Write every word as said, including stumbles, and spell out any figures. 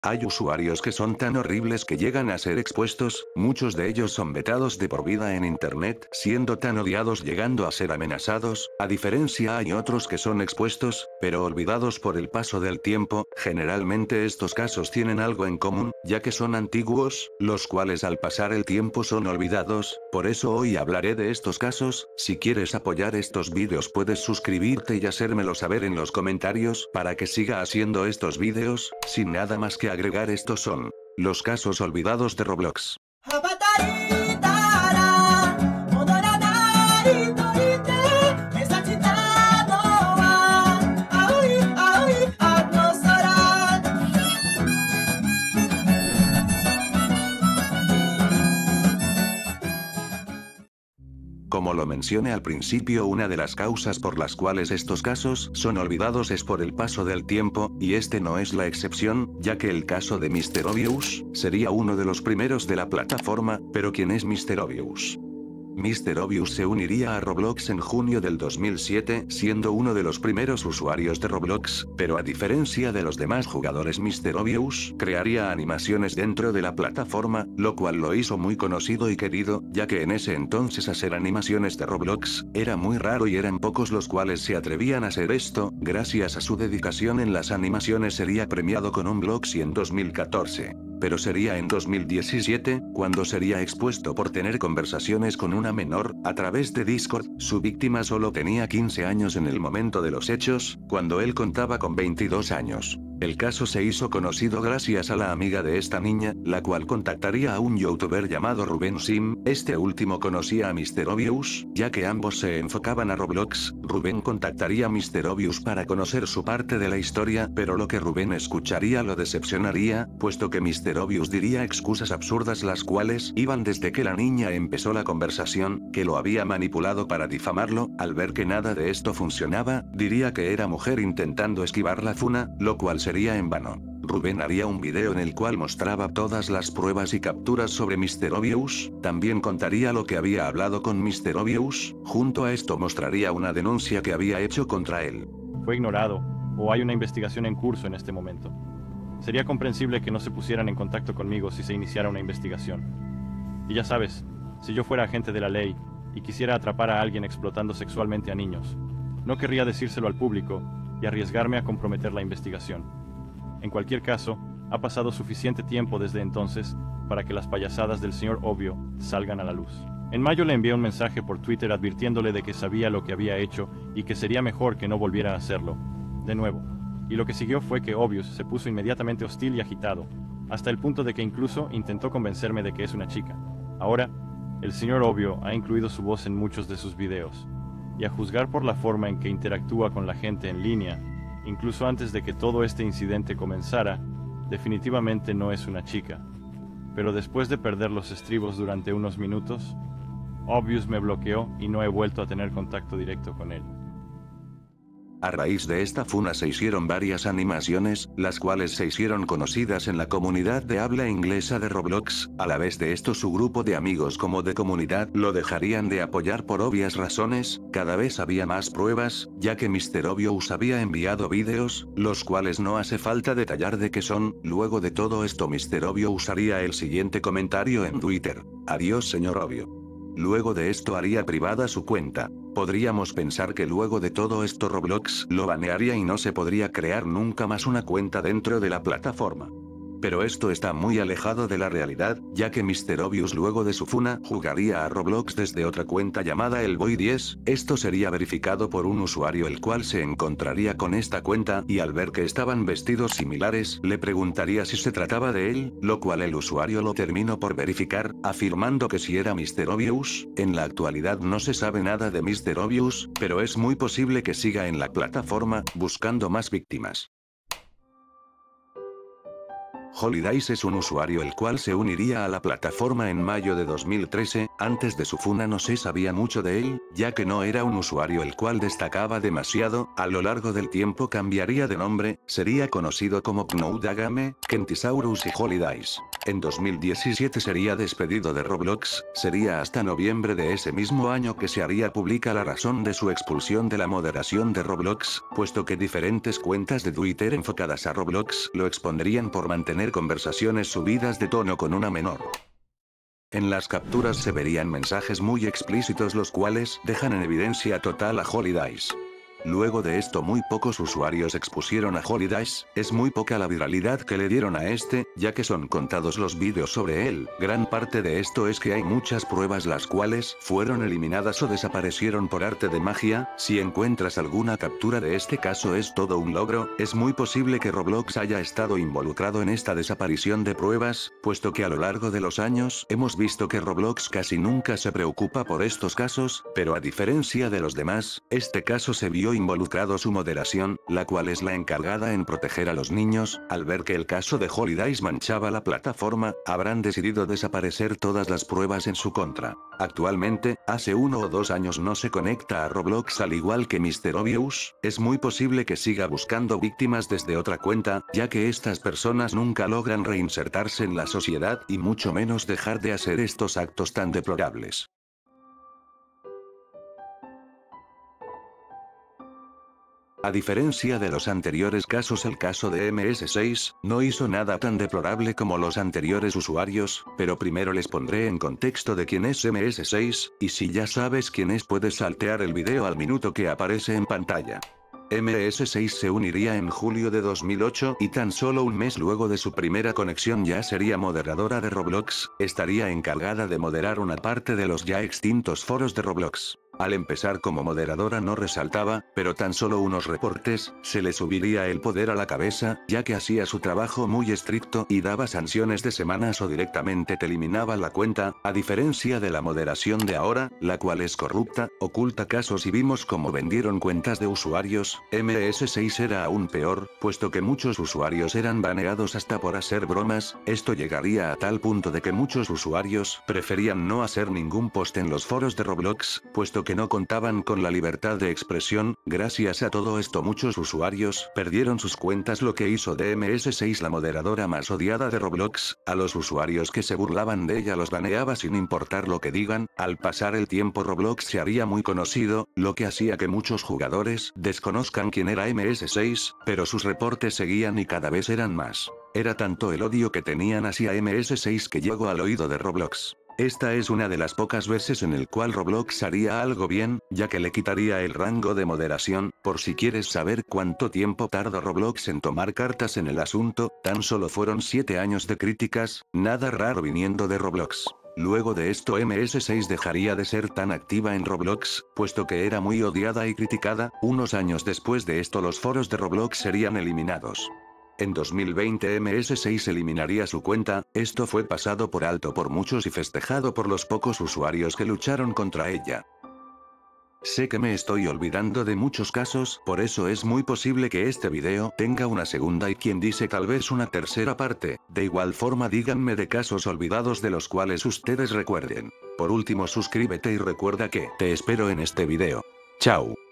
Hay usuarios que son tan horribles que llegan a ser expuestos, muchos de ellos son vetados de por vida en internet, siendo tan odiados llegando a ser amenazados, a diferencia hay otros que son expuestos, pero olvidados por el paso del tiempo, generalmente estos casos tienen algo en común, ya que son antiguos, los cuales al pasar el tiempo son olvidados, por eso hoy hablaré de estos casos. Si quieres apoyar estos vídeos puedes suscribirte y hacérmelo saber en los comentarios para que siga haciendo estos vídeos. Sin nada más que agregar, estos son los casos olvidados de Roblox. Como lo mencioné al principio, una de las causas por las cuales estos casos son olvidados es por el paso del tiempo, y este no es la excepción, ya que el caso de míster Obvious sería uno de los primeros de la plataforma. Pero ¿quién es míster Obvious? míster Obvious se uniría a Roblox en junio del dos mil siete, siendo uno de los primeros usuarios de Roblox, pero a diferencia de los demás jugadores, míster Obvious crearía animaciones dentro de la plataforma, lo cual lo hizo muy conocido y querido, ya que en ese entonces hacer animaciones de Roblox era muy raro y eran pocos los cuales se atrevían a hacer esto. Gracias a su dedicación en las animaciones sería premiado con un Bloxy en dos mil catorce. Pero sería en dos mil diecisiete, cuando sería expuesto por tener conversaciones con una menor, a través de Discord. Su víctima solo tenía quince años en el momento de los hechos, cuando él contaba con veintidós años. El caso se hizo conocido gracias a la amiga de esta niña, la cual contactaría a un youtuber llamado Rubén Sim. Este último conocía a míster Obvious, ya que ambos se enfocaban a Roblox. Rubén contactaría a míster Obvious para conocer su parte de la historia, pero lo que Rubén escucharía lo decepcionaría, puesto que míster Obvious diría excusas absurdas las cuales iban desde que la niña empezó la conversación, que lo había manipulado para difamarlo. Al ver que nada de esto funcionaba, diría que era mujer intentando esquivar la funa, lo cual sería en vano. Rubén haría un video en el cual mostraba todas las pruebas y capturas sobre míster Obvious, también contaría lo que había hablado con míster Obvious, junto a esto mostraría una denuncia que había hecho contra él. Fue ignorado, o hay una investigación en curso en este momento. Sería comprensible que no se pusieran en contacto conmigo si se iniciara una investigación. Y ya sabes, si yo fuera agente de la ley, y quisiera atrapar a alguien explotando sexualmente a niños, no querría decírselo al público, y arriesgarme a comprometer la investigación. En cualquier caso, ha pasado suficiente tiempo desde entonces para que las payasadas del señor Obvio salgan a la luz. En mayo le envié un mensaje por Twitter advirtiéndole de que sabía lo que había hecho y que sería mejor que no volviera a hacerlo. De nuevo. Y lo que siguió fue que Obvious se puso inmediatamente hostil y agitado, hasta el punto de que incluso intentó convencerme de que es una chica. Ahora, el señor Obvio ha incluido su voz en muchos de sus videos, y a juzgar por la forma en que interactúa con la gente en línea, incluso antes de que todo este incidente comenzara, definitivamente no es una chica. Pero después de perder los estribos durante unos minutos, Obvious me bloqueó y no he vuelto a tener contacto directo con él. A raíz de esta funa se hicieron varias animaciones, las cuales se hicieron conocidas en la comunidad de habla inglesa de Roblox. A la vez de esto, su grupo de amigos como de comunidad lo dejarían de apoyar por obvias razones. Cada vez había más pruebas, ya que míster Obvious había enviado vídeos, los cuales no hace falta detallar de qué son. Luego de todo esto, míster Obvio usaría el siguiente comentario en Twitter: adiós señor Obvio. Luego de esto haría privada su cuenta. Podríamos pensar que luego de todo esto Roblox lo banearía y no se podría crear nunca más una cuenta dentro de la plataforma. Pero esto está muy alejado de la realidad, ya que míster Obvious luego de su funa jugaría a Roblox desde otra cuenta llamada El Boy diez, esto sería verificado por un usuario el cual se encontraría con esta cuenta y al ver que estaban vestidos similares le preguntaría si se trataba de él, lo cual el usuario lo terminó por verificar, afirmando que sí era míster Obvious. En la actualidad no se sabe nada de míster Obvious, pero es muy posible que siga en la plataforma, buscando más víctimas. Holidays es un usuario el cual se uniría a la plataforma en mayo de dos mil trece, antes de su funa no se sabía mucho de él, ya que no era un usuario el cual destacaba demasiado. A lo largo del tiempo cambiaría de nombre, sería conocido como Pnoudagame, Kentisaurus y Holidays. En dos mil diecisiete sería despedido de Roblox, sería hasta noviembre de ese mismo año que se haría pública la razón de su expulsión de la moderación de Roblox, puesto que diferentes cuentas de Twitter enfocadas a Roblox lo expondrían por mantener conversaciones subidas de tono con una menor. En las capturas se verían mensajes muy explícitos los cuales dejan en evidencia total a Holidays. Luego de esto muy pocos usuarios expusieron a Holidays, es muy poca la viralidad que le dieron a este, ya que son contados los vídeos sobre él. Gran parte de esto es que hay muchas pruebas las cuales fueron eliminadas o desaparecieron por arte de magia. Si encuentras alguna captura de este caso es todo un logro, es muy posible que Roblox haya estado involucrado en esta desaparición de pruebas, puesto que a lo largo de los años hemos visto que Roblox casi nunca se preocupa por estos casos, pero a diferencia de los demás, este caso se vio involucrado su moderación, la cual es la encargada en proteger a los niños. Al ver que el caso de Holidays manchaba la plataforma, habrán decidido desaparecer todas las pruebas en su contra. Actualmente, hace uno o dos años no se conecta a Roblox al igual que míster Obvious, es muy posible que siga buscando víctimas desde otra cuenta, ya que estas personas nunca logran reinsertarse en la sociedad y mucho menos dejar de hacer estos actos tan deplorables. A diferencia de los anteriores casos, el caso de eme ese seis no hizo nada tan deplorable como los anteriores usuarios, pero primero les pondré en contexto de quién es eme ese seis, y si ya sabes quién es puedes saltear el video al minuto que aparece en pantalla. eme ese seis se uniría en julio de dos mil ocho y tan solo un mes luego de su primera conexión ya sería moderadora de Roblox, estaría encargada de moderar una parte de los ya extintos foros de Roblox. Al empezar como moderadora no resaltaba, pero tan solo unos reportes, se le subiría el poder a la cabeza, ya que hacía su trabajo muy estricto y daba sanciones de semanas o directamente te eliminaba la cuenta, a diferencia de la moderación de ahora, la cual es corrupta, oculta casos y vimos cómo vendieron cuentas de usuarios. eme ese seis era aún peor, puesto que muchos usuarios eran baneados hasta por hacer bromas, esto llegaría a tal punto de que muchos usuarios preferían no hacer ningún post en los foros de Roblox, puesto que no contaban con la libertad de expresión. Gracias a todo esto muchos usuarios perdieron sus cuentas, lo que hizo de eme ese seis la moderadora más odiada de Roblox. A los usuarios que se burlaban de ella los baneaba sin importar lo que digan. Al pasar el tiempo Roblox se haría muy conocido, lo que hacía que muchos jugadores desconozcan quién era eme ese seis, pero sus reportes seguían y cada vez eran más. Era tanto el odio que tenían hacia eme ese seis que llegó al oído de Roblox. Esta es una de las pocas veces en el cual Roblox haría algo bien, ya que le quitaría el rango de moderación. Por si quieres saber cuánto tiempo tardó Roblox en tomar cartas en el asunto, tan solo fueron siete años de críticas, nada raro viniendo de Roblox. Luego de esto eme ese seis dejaría de ser tan activa en Roblox, puesto que era muy odiada y criticada. Unos años después de esto los foros de Roblox serían eliminados. En dos mil veinte eme ese seis eliminaría su cuenta, esto fue pasado por alto por muchos y festejado por los pocos usuarios que lucharon contra ella. Sé que me estoy olvidando de muchos casos, por eso es muy posible que este video tenga una segunda y quien dice tal vez una tercera parte. De igual forma díganme de casos olvidados de los cuales ustedes recuerden. Por último suscríbete y recuerda que te espero en este video. Chao.